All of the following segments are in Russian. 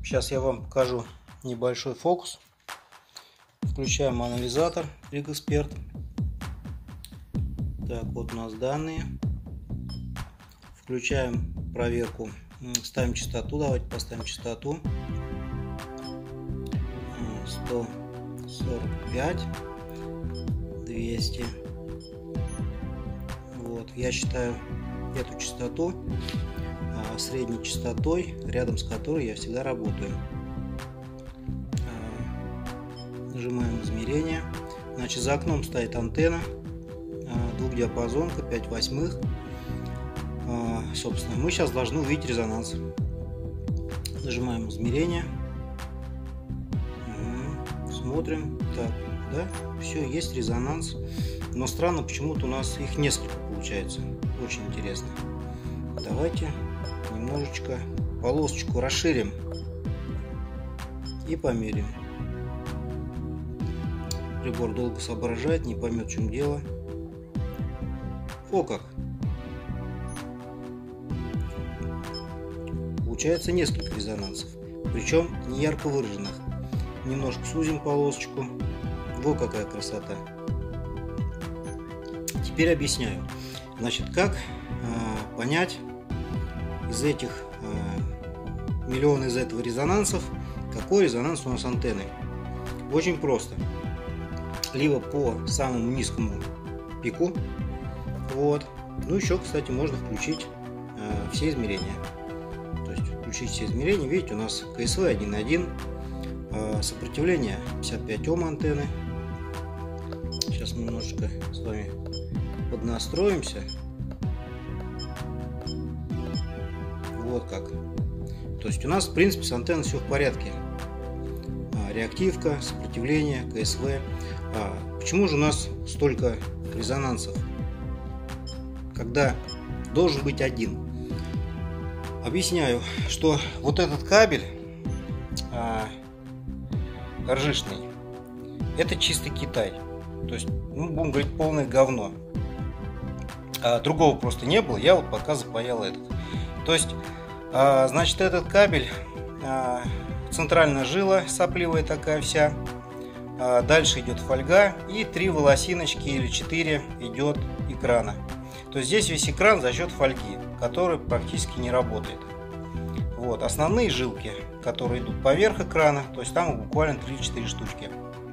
Сейчас я вам покажу небольшой фокус. Включаем анализатор RigExpert. Так, вот у нас данные. Включаем проверку. Ставим частоту. Давайте поставим частоту 145, 200. Вот, я считаю эту частоту средней частотой, рядом с которой я всегда работаю. Нажимаем измерение. Значит, за окном стоит антенна двухдиапазонка 5/8. Собственно, мы сейчас должны увидеть резонанс. Нажимаем измерение. Смотрим. Так, да, все, есть резонанс. Но странно, почему-то у нас их несколько получается. Очень интересно. Давайте немножечко полосочку расширим и померим. Прибор долго соображает, не поймет, в чем дело. О как! Получается несколько резонансов, причем не ярко выраженных. Немножко сузим полосочку. Во какая красота! Теперь объясняю. Значит, как понять из этих миллион из этого резонансов, какой резонанс у нас антенны? Очень просто. Либо по самому низкому пику. Вот. Ну еще, кстати, можно включить все измерения. То есть включить все измерения. Видите, у нас КСВ 1.1. Сопротивление 55 Ом антенны. Сейчас мы немножечко с вами поднастроимся. Вот как. То есть у нас, в принципе, с антенной все в порядке. Реактивка, сопротивление, КСВ. Почему же у нас столько резонансов, когда должен быть один? Объясняю, что вот этот кабель ржишный, это чистый Китай. То есть, ну, будем говорить, полное говно. Другого просто не было, я вот пока запаял этот. То есть, значит, этот кабель, центральная жила сопливая такая вся, дальше идет фольга и 3 волосиночки или 4 идет экрана. То есть здесь весь экран за счет фольги, который практически не работает. Вот, основные жилки, которые идут поверх экрана, то есть там буквально 3-4 штучки.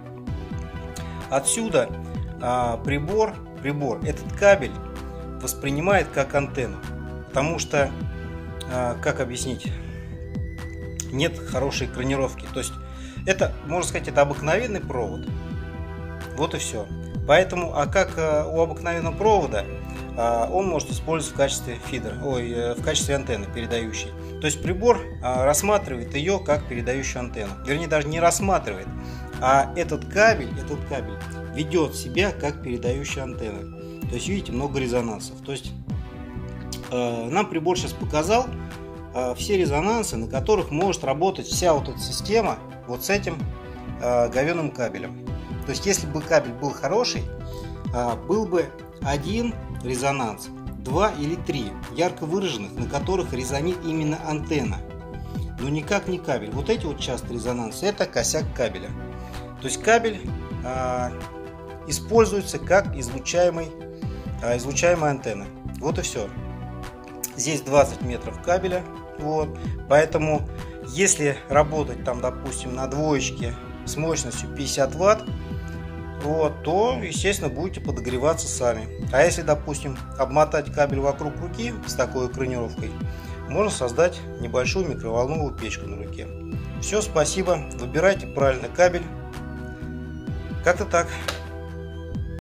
Отсюда прибор этот кабель воспринимает как антенну, потому что, как объяснить, нет хорошей экранировки. То есть это, можно сказать, это обыкновенный провод. Вот и все. Поэтому, как у обыкновенного провода, он может использоваться в качестве в качестве антенны передающей. То есть прибор рассматривает ее как передающую антенну. Вернее, даже не рассматривает, а этот кабель ведет себя как передающая антенна. То есть, видите, много резонансов. То есть нам прибор сейчас показал все резонансы, на которых может работать вся вот эта система вот с этим говёным кабелем. То есть, если бы кабель был хороший, был бы один резонанс, 2 или 3 ярко выраженных, на которых резонит именно антенна, но никак не кабель. Вот эти вот частые резонансы — это косяк кабеля. То есть кабель используется как излучаемая антенна. Вот и все. Здесь 20 метров кабеля. Вот. Поэтому, если работать там, допустим, на двоечке с мощностью 50 Вт, вот, то, естественно, будете подогреваться сами. А если, допустим, обмотать кабель вокруг руки с такой экранировкой, можно создать небольшую микроволновую печку на руке. Все, спасибо. Выбирайте правильный кабель. Как-то так.